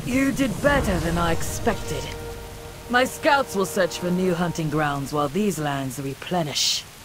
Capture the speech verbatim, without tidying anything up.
You did better than I expected. My scouts will search for new hunting grounds while these lands replenish.